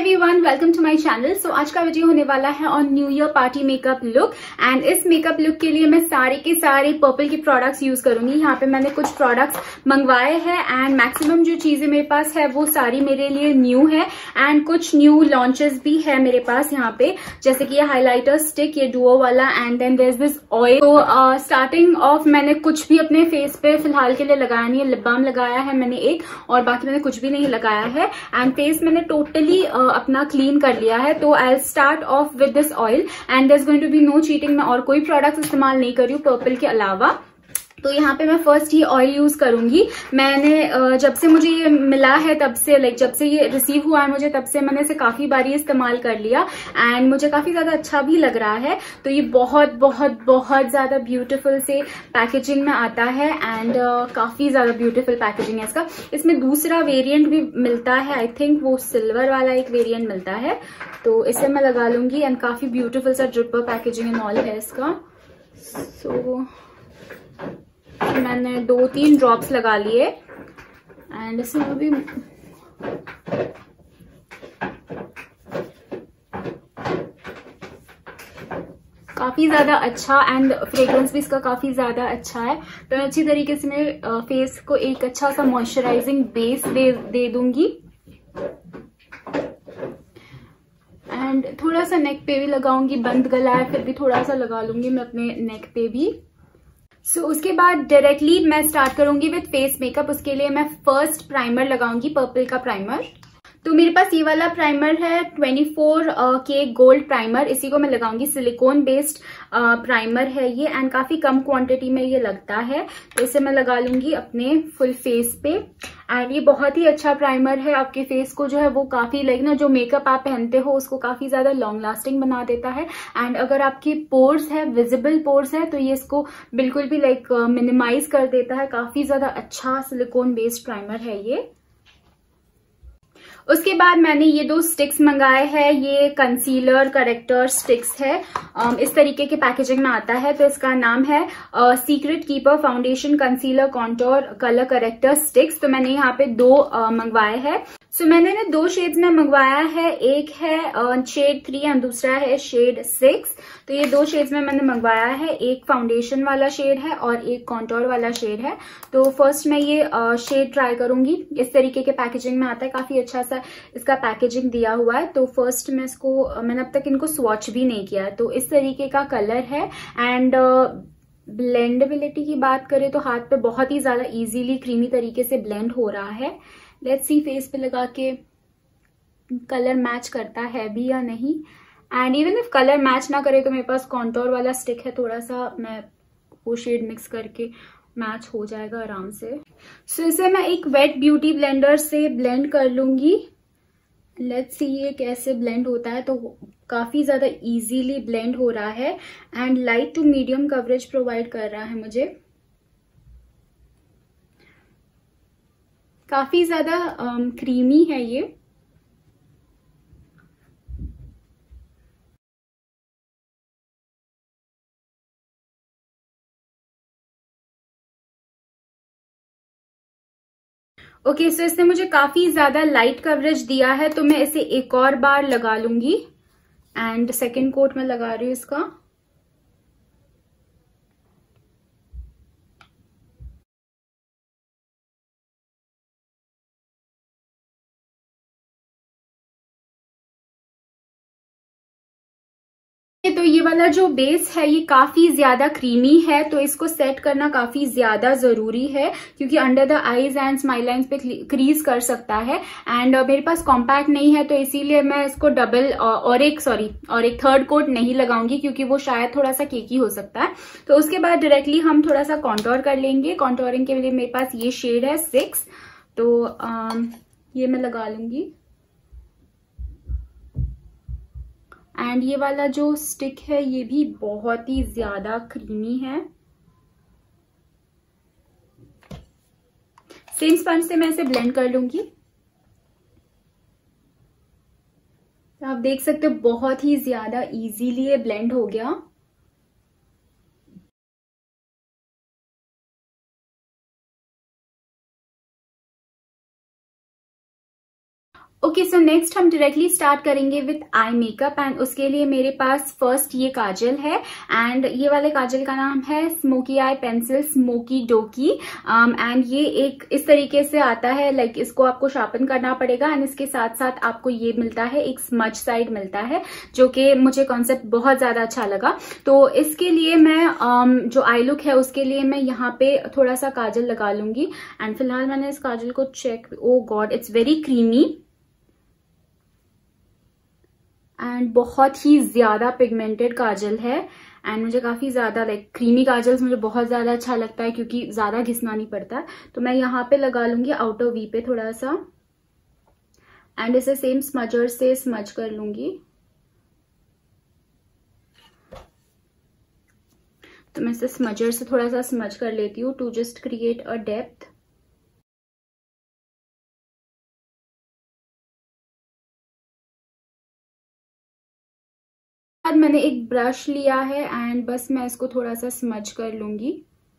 Everyone, welcome to my channel. So आज का video होने वाला है on new year party makeup look. And इस मेकअप लुक के लिए मैं सारे के सारे पर्पल के प्रोडक्ट्स यूज करूंगी। यहाँ पे मैंने कुछ प्रोडक्ट्स मंगवाए हैं एंड मैक्सिमम जो चीजें मेरे पास है वो सारी मेरे लिए न्यू है एंड कुछ न्यू लॉन्चेस भी है मेरे पास यहाँ पे, जैसे कि ये हाइलाइटर स्टिक, ये डुओ वाला, and then there is this oil. तो स्टार्टिंग ऑफ मैंने कुछ भी अपने फेस पे फिलहाल के लिए लगाया नहीं है। लिप बाम लगाया है मैंने एक, और बाकी मैंने कुछ भी नहीं लगाया है एंड फेस मैंने टोटली अपना क्लीन कर लिया है। तो I start off with this oil and there is going to be no cheating. मैं और कोई प्रोडक्ट इस्तेमाल नहीं कर रही हूँ पर्पल के अलावा। तो यहाँ पे मैं फर्स्ट ही ऑयल यूज करूंगी। मैंने जब से मुझे ये मिला है तब से, जब से ये रिसीव हुआ है मुझे, तब से मैंने इसे काफी बारी इस्तेमाल कर लिया एंड मुझे काफी ज्यादा अच्छा भी लग रहा है। तो ये बहुत बहुत बहुत ज्यादा ब्यूटीफुल से पैकेजिंग में आता है एंड काफी ज्यादा ब्यूटीफुल पैकेजिंग है इसका। इसमें दूसरा वेरिएंट भी मिलता है, आई थिंक वो सिल्वर वाला एक वेरिएंट मिलता है। तो इसे मैं लगा लूंगी एंड काफी ब्यूटीफुल सा ड्रिपर पैकेजिंग एंड ऑल है इसका। सो मैंने 2-3 ड्रॉप्स लगा लिए एंड इसमें भी काफी ज्यादा अच्छा एंड फ्रेग्रेंस भी इसका काफी ज्यादा अच्छा है। तो मैं अच्छी तरीके से मैं फेस को एक अच्छा सा मॉइस्चराइजिंग बेस दे दूंगी एंड थोड़ा सा नेक पे भी लगाऊंगी। बंद गला है फिर भी थोड़ा सा लगा लूंगी मैं अपने नेक पे भी। उसके बाद डायरेक्टली मैं स्टार्ट करूंगी विद फेस मेकअप। उसके लिए मैं फर्स्ट प्राइमर लगाऊंगी, पर्पल का प्राइमर। तो मेरे पास ये वाला प्राइमर है 24K गोल्ड प्राइमर। इसी को मैं लगाऊंगी। सिलिकॉन बेस्ड प्राइमर है ये एंड काफी कम क्वांटिटी में ये लगता है। तो इसे मैं लगा लूंगी अपने फुल फेस पे एंड ये बहुत ही अच्छा प्राइमर है। आपके फेस को जो है वो काफी जो मेकअप आप पहनते हो उसको काफी ज्यादा लॉन्ग लास्टिंग बना देता है एंड अगर आपके पोर्स है, विजिबल पोर्स है, तो ये इसको बिल्कुल भी मिनिमाइज कर देता है। काफी ज्यादा अच्छा सिलिकॉन बेस्ड प्राइमर है ये। उसके बाद मैंने ये 2 स्टिक्स मंगाए हैं। ये कंसीलर करेक्टर स्टिक्स है। इस तरीके के पैकेजिंग में आता है। तो इसका नाम है secret keeper foundation concealer contour colour corrector sticks. तो मैंने यहाँ पे 2 मंगवाए हैं। मैंने ना 2 शेड्स में मंगवाया है। एक है शेड 3 और दूसरा है शेड 6। तो ये 2 शेड्स में मैंने मंगवाया है। एक फाउंडेशन वाला शेड है और एक कॉन्टोर वाला शेड है। तो फर्स्ट मैं ये शेड ट्राई करूंगी। इस तरीके के पैकेजिंग में आता है। काफी अच्छा सा इसका पैकेजिंग दिया हुआ है। तो फर्स्ट मैंने अब तक इनको स्वॉच भी नहीं किया है। तो इस तरीके का कलर है एंड ब्लेंडेबिलिटी की बात करें तो हाथ पे बहुत ही ज्यादा इजीली क्रीमी तरीके से ब्लेंड हो रहा है। लेट्स सी फेस पे लगा के कलर मैच करता है भी या नहीं। And even if colour match ना करे तो मेरे पास कॉन्टोर वाला स्टिक है, थोड़ा सा मैं वो शेड मिक्स करके मैच हो जाएगा आराम से। इसे मैं एक वेट ब्यूटी ब्लेंडर से ब्लेंड कर लूंगी। लेट्स सी ये कैसे ब्लेंड होता है। तो काफी ज्यादा इजीली ब्लेंड हो रहा है and light to medium coverage provide कर रहा है मुझे। काफी ज्यादा क्रीमी है ये। ओके, सो इसने मुझे काफी ज्यादा लाइट कवरेज दिया है। तो मैं इसे एक और बार लगा लूंगी एंड सेकेंड कोट में लगा रही हूँ इसका। तो ये वाला जो बेस है ये काफी ज्यादा क्रीमी है। तो इसको सेट करना काफी ज्यादा जरूरी है क्योंकि under the eyes and smile lines पे क्रीज कर सकता है एंड मेरे पास कॉम्पैक्ट नहीं है। तो इसीलिए मैं इसको डबल और एक थर्ड कोट नहीं लगाऊंगी क्योंकि वो शायद थोड़ा सा केकी हो सकता है। तो उसके बाद डायरेक्टली हम थोड़ा सा कॉन्टोर कर लेंगे। कॉन्टोरिंग के लिए मेरे पास ये शेड है 6। तो ये मैं लगा लूंगी एंड ये वाला जो स्टिक है ये भी बहुत ही ज्यादा क्रीमी है। सेम स्पंज से मैं इसे ब्लेंड कर लूंगी। तो आप देख सकते हो बहुत ही ज्यादा इजीली ये ब्लेंड हो गया। ओके, सो नेक्स्ट हम डायरेक्टली स्टार्ट करेंगे विथ आई मेकअप एंड उसके लिए मेरे पास फर्स्ट ये काजल है एंड ये वाले काजल का नाम है smoky eye pencil smoky dokey and ये एक इस तरीके से आता है, लाइक इसको आपको शार्पन करना पड़ेगा एंड इसके साथ साथ आपको ये मिलता है, एक स्मज साइड मिलता है, जो कि मुझे कॉन्सेप्ट बहुत ज्यादा अच्छा लगा। तो इसके लिए मैं जो आई लुक है उसके लिए मैं यहाँ पे थोड़ा सा काजल लगा लूंगी एंड फिलहाल मैंने इस काजल को check, oh god it's very creamy and बहुत ही ज्यादा पिगमेंटेड काजल है एंड मुझे काफी ज्यादा लाइक क्रीमी काजल्स मुझे बहुत ज्यादा अच्छा लगता है क्योंकि ज्यादा घिसना नहीं पड़ता। तो मैं यहाँ पे लगा लूंगी आउटर वी पे थोड़ा सा एंड इसे सेम स्मजर से स्मज कर लूंगी। तो मैं इसे स्मजर से थोड़ा सा स्मज कर लेती हूँ to just create a depth. बाद मैंने एक ब्रश लिया है एंड बस मैं इसको थोड़ा सा स्मज कर लूंगी।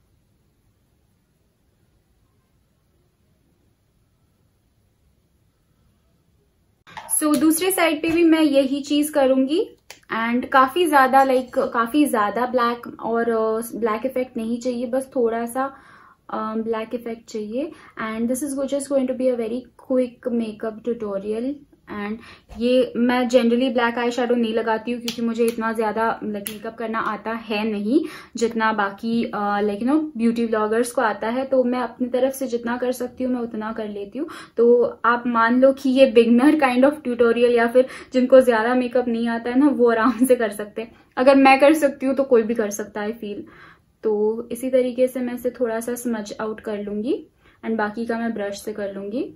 दूसरे साइड पे भी मैं यही चीज करूंगी एंड काफी ज्यादा काफी ज्यादा ब्लैक और ब्लैक इफेक्ट नहीं चाहिए, बस थोड़ा सा ब्लैक इफेक्ट चाहिए and this is just going to be a very quick makeup tutorial. And ये मैं जनरली ब्लैक आई शेडो नहीं लगाती हूँ क्योंकि मुझे इतना ज्यादा मेकअप करना आता है नहीं जितना बाकी ब्यूटी व्लॉगर्स को आता है। तो मैं अपनी तरफ से जितना कर सकती हूँ मैं उतना कर लेती हूँ। तो आप मान लो कि ये बिगनर काइंड ऑफ ट्यूटोरियल या फिर जिनको ज्यादा मेकअप नहीं आता है ना वो आराम से कर सकते हैं। अगर मैं कर सकती हूँ तो कोई भी कर सकता है फील। तो इसी तरीके से मैं इसे थोड़ा सा स्मज आउट कर लूंगी एंड बाकी का मैं ब्रश से कर लूंगी।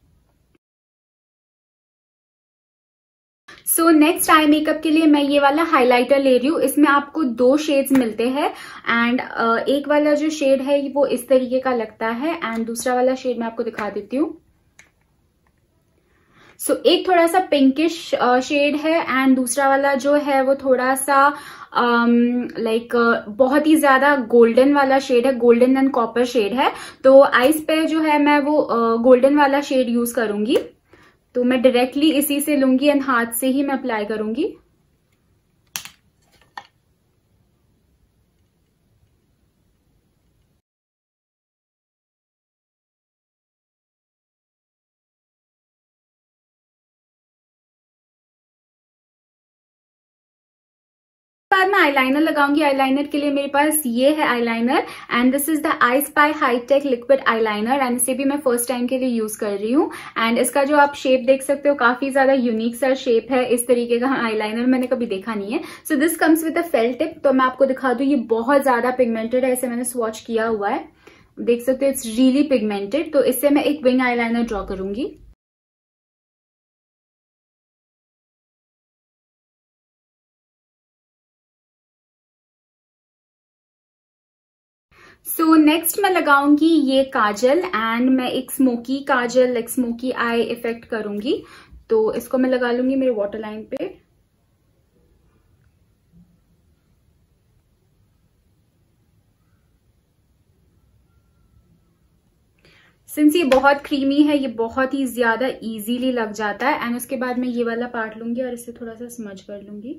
सो नेक्स्ट आई मेकअप के लिए मैं ये वाला हाइलाइटर ले रही हूँ। इसमें आपको 2 शेड्स मिलते हैं एंड एक वाला जो शेड है वो इस तरीके का लगता है एंड दूसरा वाला शेड मैं आपको दिखा देती हूँ। एक थोड़ा सा पिंकिश शेड है एंड दूसरा वाला जो है वो थोड़ा सा बहुत ही ज्यादा गोल्डन वाला शेड है, गोल्डन एंड कॉपर शेड है। तो आईज पे जो है मैं वो गोल्डन वाला शेड यूज करूंगी। तो मैं डायरेक्टली इसी से लूंगी एंड हाथ से ही मैं अप्लाई करूंगी। बाद में आईलाइनर लगाऊंगी। आईलाइनर के लिए मेरे पास ये है eyeliner and this is the eye spy hi tech liquid eyeliner and इसे भी मैं फर्स्ट टाइम के लिए यूज कर रही हूँ। एंड इसका जो आप शेप देख सकते हो काफी ज्यादा यूनिक सा शेप है, इस तरीके का आईलाइनर मैंने कभी देखा नहीं है। So this comes with a felt tip. तो मैं आपको दिखा दूं ये बहुत ज्यादा पिगमेंटेड है, इसे मैंने स्वॉच किया हुआ है, देख सकते हो इट्स रियली पिगमेंटेड। तो इससे मैं एक विंग आईलाइनर ड्रॉ करूंगी। नेक्स्ट मैं लगाऊंगी ये काजल एंड मैं एक स्मोकी काजल स्मोकी आई इफेक्ट करूंगी। तो इसको मैं लगा लूंगी मेरे वाटर लाइन पे। सिंस ये बहुत क्रीमी है ये बहुत ही ज्यादा इजीली लग जाता है एंड उसके बाद मैं ये वाला पार्ट लूंगी और इसे थोड़ा सा स्मज कर लूंगी।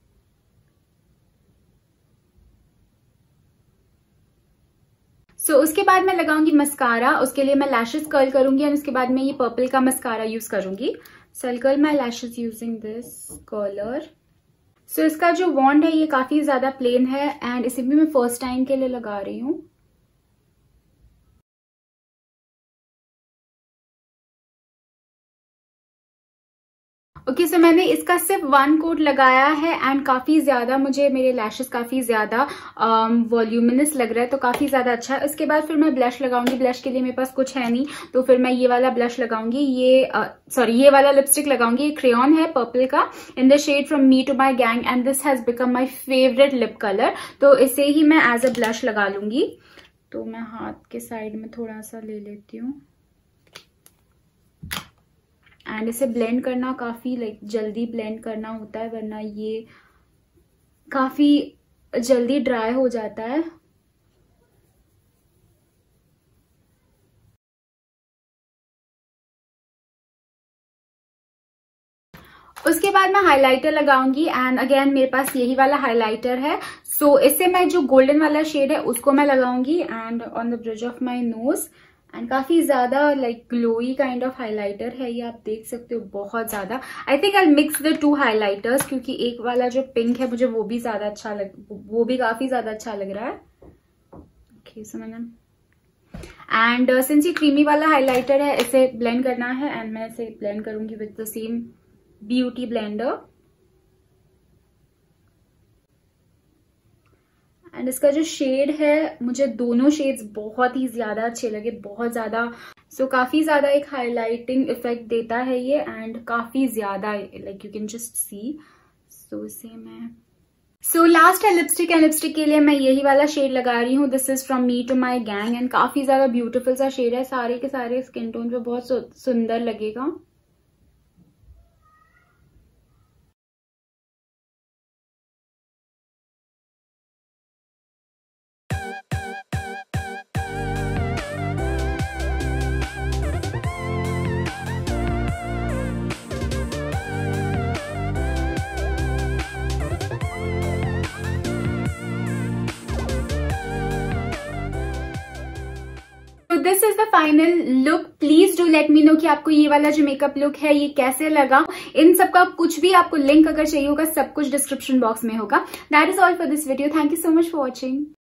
उसके बाद मैं लगाऊंगी मस्कारा। उसके लिए मैं लैशेस कर्ल करूंगी और उसके बाद मैं ये पर्पल का मस्कारा यूज करूंगी। So I curl my lashes using this curler. इसका जो वॉन्ड है ये काफी ज्यादा प्लेन है एंड इसे भी मैं फर्स्ट टाइम के लिए लगा रही हूँ। ओके, सो मैंने इसका सिर्फ 1 कोट लगाया है एंड काफी ज्यादा मुझे मेरे लैशेस काफी ज्यादा वॉल्यूमिनस लग रहा है, तो काफी ज्यादा अच्छा है। उसके बाद फिर मैं ब्लश लगाऊंगी। ब्लश के लिए मेरे पास कुछ है नहीं तो फिर मैं ये वाला ब्लश लगाऊंगी। ये वाला लिपस्टिक लगाऊंगी। ये क्रेयॉन है पर्पल का in the shade from me to my gang and this has become my favourite lip colour. तो इसे ही मैं एज अ ब्लश लगा लूंगी। तो मैं हाथ के साइड में थोड़ा सा ले लेती हूँ एंड इसे ब्लेंड करना काफी जल्दी ब्लेंड करना होता है वरना ये काफी जल्दी ड्राई हो जाता है। बाद मैं हाइलाइटर लगाऊंगी एंड अगेन मेरे पास यही वाला हाइलाइटर है। सो इससे मैं जो गोल्डन वाला शेड है उसको मैं लगाऊंगी and on the bridge of my nose. And काफी ज्यादा like glowy kind of highlighter है ये, आप देख सकते हो बहुत ज्यादा। I think I mix the two highlighters, क्योंकि एक वाला जो पिंक है मुझे वो भी काफी ज्यादा अच्छा लग रहा है। ओके सो मैंने एंड सिंस ये क्रीमी वाला हाइलाइटर है इसे ब्लेंड करना है एंड मैं इसे ब्लेंड करूंगी with the same beauty blender. And इसका जो शेड है मुझे दोनों शेड्स बहुत ही ज्यादा अच्छे लगे, बहुत ज्यादा। सो काफी ज्यादा एक हाइलाइटिंग इफेक्ट देता है ये एंड काफी ज्यादा like you can just see. So इसे मैं लास्ट है लिपस्टिक एंड लिपस्टिक के लिए मैं यही वाला शेड लगा रही हूँ। This is from me to my gang and काफी ज्यादा ब्यूटीफुल सा शेड है, सारे के सारे स्किन टोन पे बहुत सुंदर लगेगा। This is the final look. Please do let me know कि आपको ये वाला जो मेकअप लुक है ये कैसे लगा। इन सब का कुछ भी आपको लिंक अगर चाहिए होगा सब कुछ डिस्क्रिप्शन बॉक्स में होगा। That is all for this video. Thank you so much for watching.